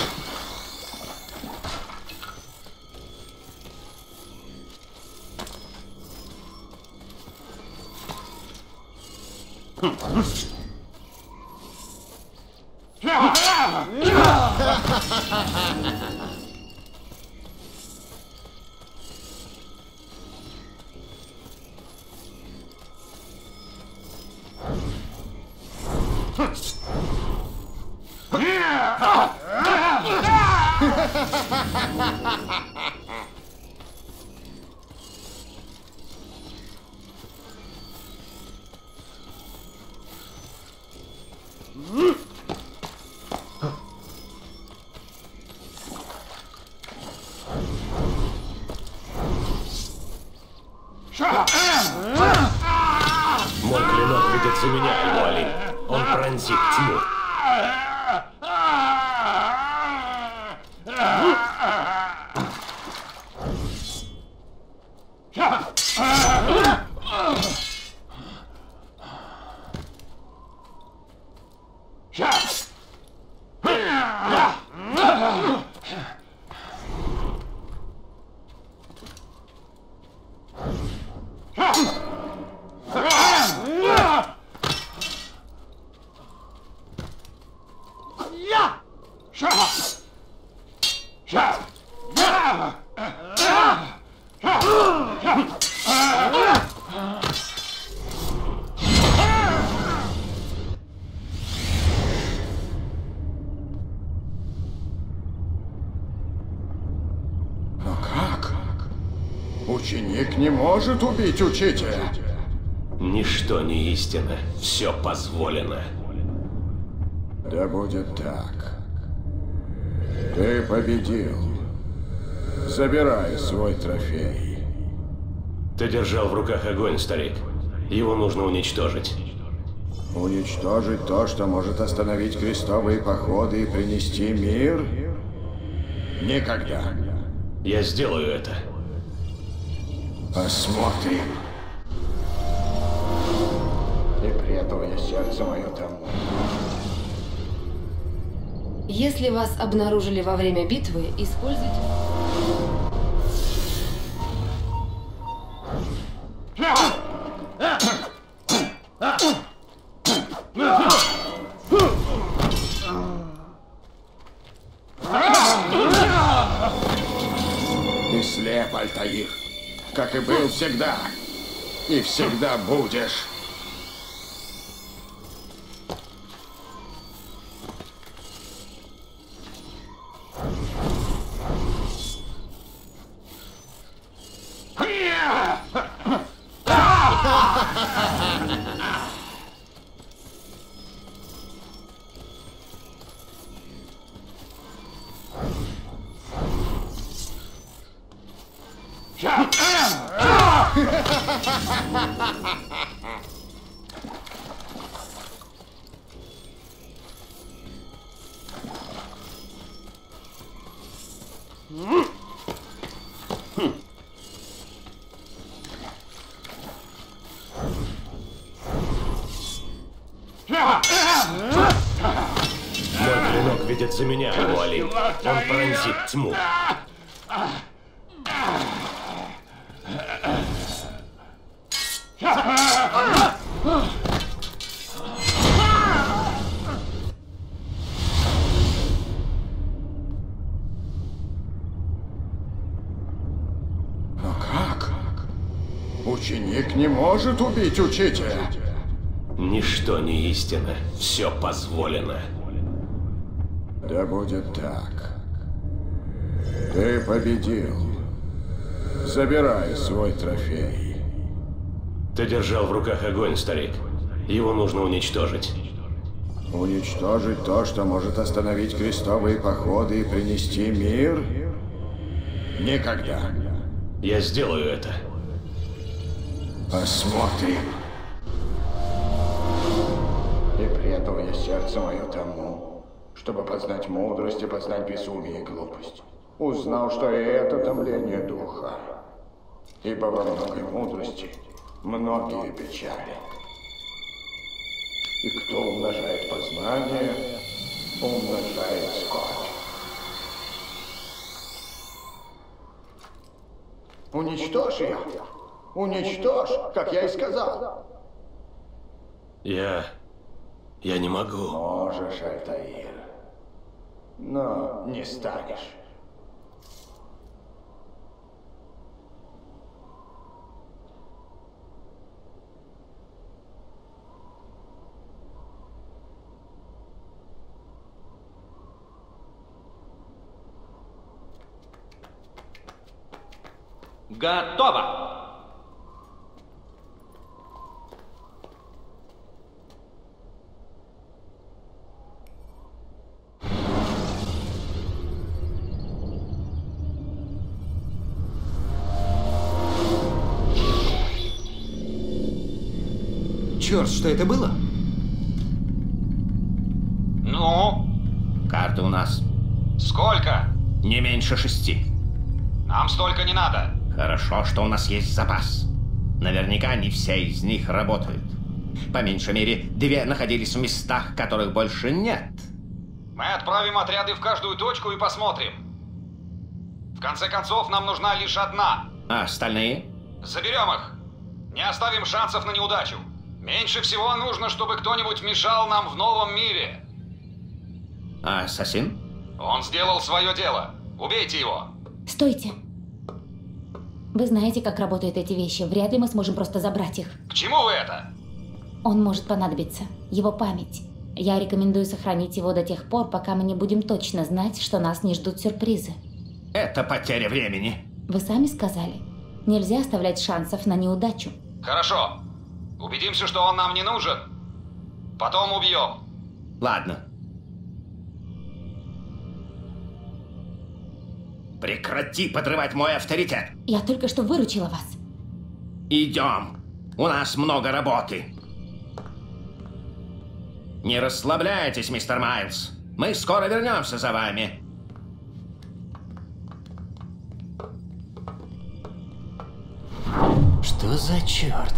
Мой клинок видит за меня, Али. Он пронзит тьму. Ученик не может убить учителя. Ничто не истина, все позволено. Да будет так. Ты победил. Забирай свой трофей. Ты держал в руках огонь, старик. Его нужно уничтожить. Уничтожить то, что может остановить крестовые походы и принести мир? Никогда. Я сделаю это. Посмотрим. И предал я сердце мое тому. Если вас обнаружили во время битвы, используйте... Ты слеп, Альтаир, как и был всегда, и всегда будешь. Мой клинок видит за меня, Уали. Он пронзит тьму. Но как? Ученик не может убить учителя. Ничто не истина, все позволено. Да будет так. Ты победил. Забирай свой трофей. Ты держал в руках огонь, старик. Его нужно уничтожить. Уничтожить то, что может остановить крестовые походы и принести мир? Никогда. Я сделаю это. Посмотрим. И предал я сердце мое тому, чтобы познать мудрость и познать безумие и глупость. Узнал, что и это томление духа. Ибо во многой мудрости многие печали. И кто умножает познание, умножает скорбь. Уничтожь ее. Уничтожь, как я и сказал. Я... я не могу. Можешь, Альтаир. Но не станешь. Готово! Черт, что это было? Ну? Карты у нас. Сколько? Не меньше шести. Нам столько не надо. Хорошо, что у нас есть запас. Наверняка не все из них работают. По меньшей мере, две находились в местах, которых больше нет. Мы отправим отряды в каждую точку и посмотрим. В конце концов, нам нужна лишь одна. А остальные? Заберем их. Не оставим шансов на неудачу. Меньше всего нужно, чтобы кто-нибудь мешал нам в новом мире. А ассасин? Он сделал свое дело. Убейте его. Стойте. Вы знаете, как работают эти вещи. Вряд ли мы сможем просто забрать их. К чему вы это? Он может понадобиться. Его память. Я рекомендую сохранить его до тех пор, пока мы не будем точно знать, что нас не ждут сюрпризы. Это потеря времени. Вы сами сказали. Нельзя оставлять шансов на неудачу. Хорошо. Убедимся, что он нам не нужен. Потом убьем. Ладно. Прекрати подрывать мой авторитет. Я только что выручила вас. Идем. У нас много работы. Не расслабляйтесь, мистер Майлз. Мы скоро вернемся за вами. Что за черт?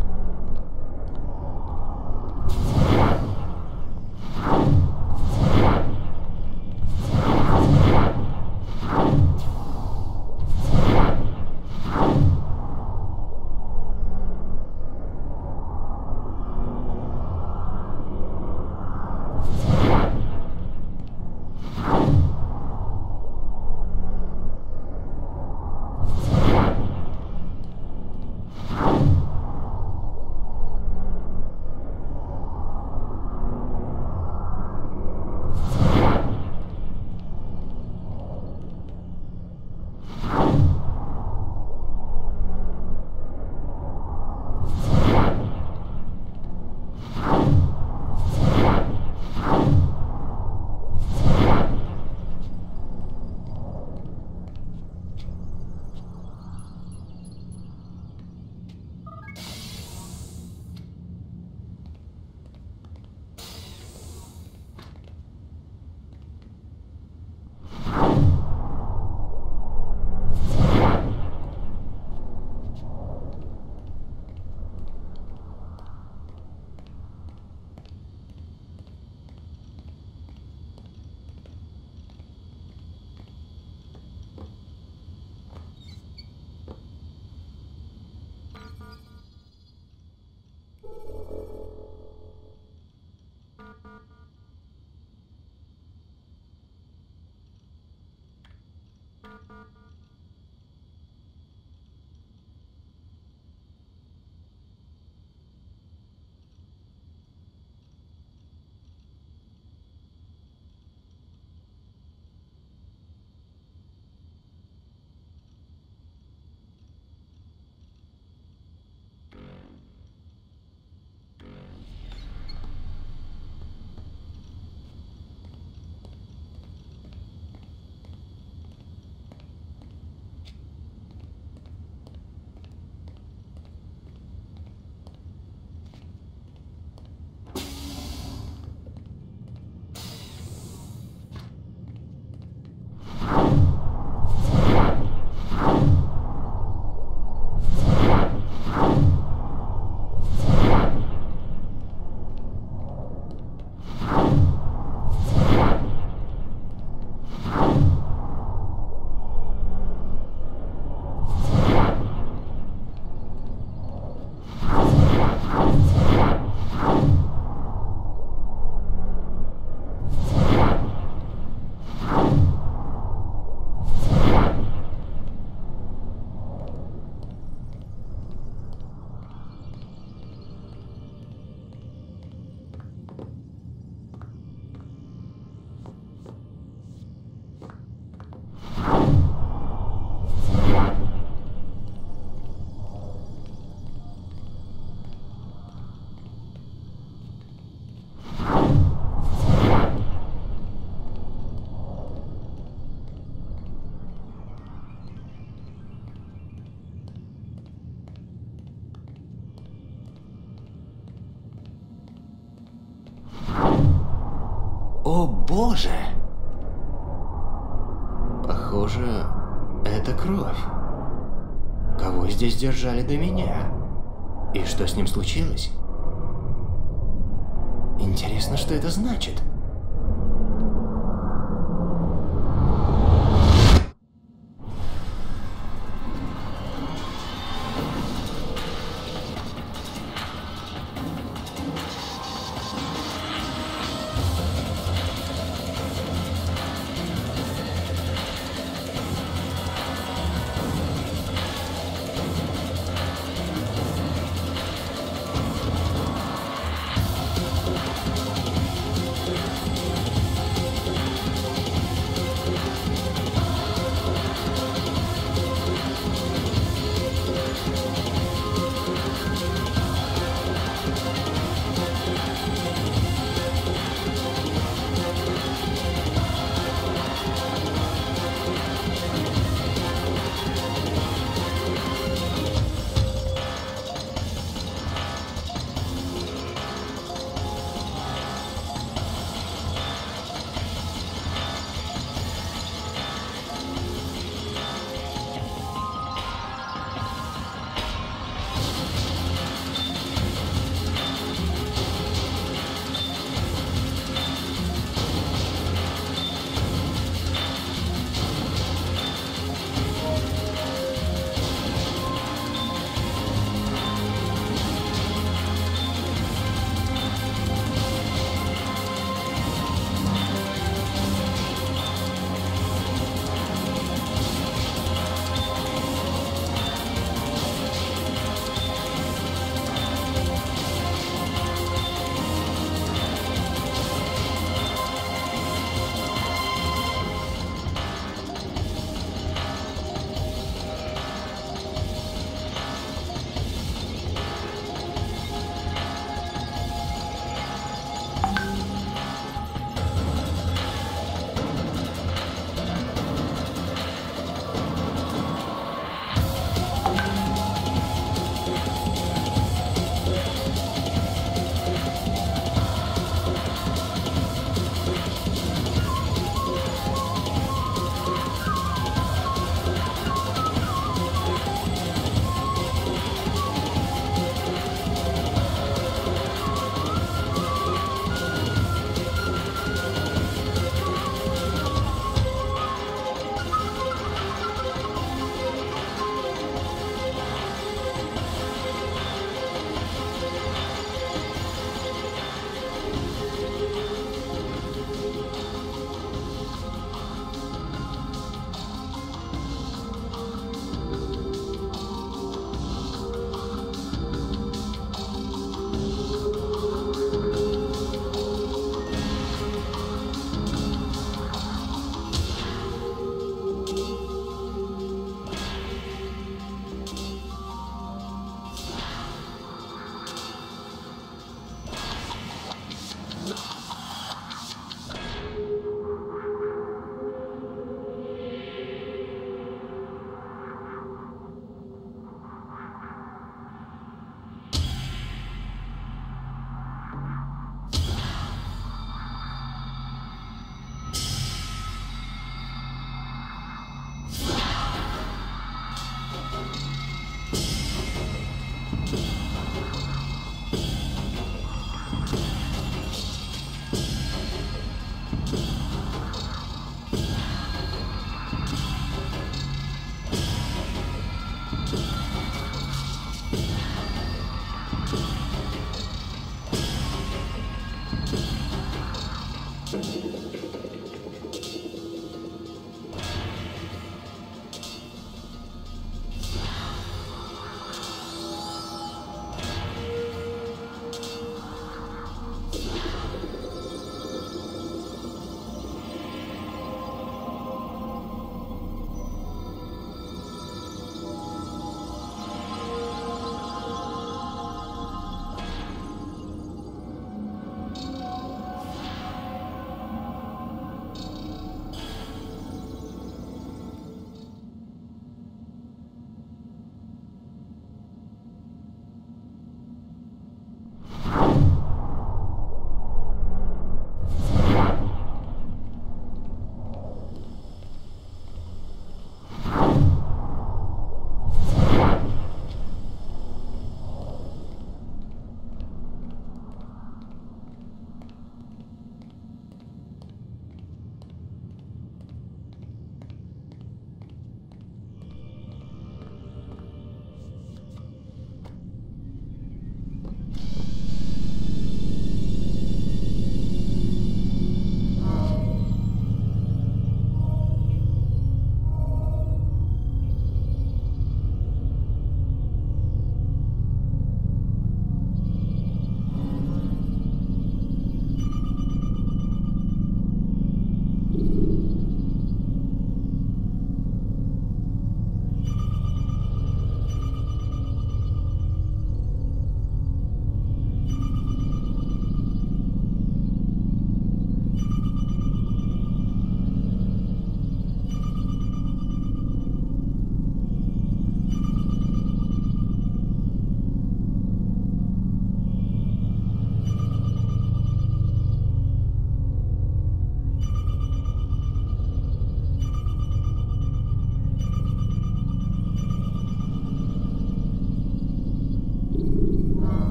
О боже! Похоже, это кровь. Кого здесь держали до меня? И что с ним случилось? Интересно, что это значит?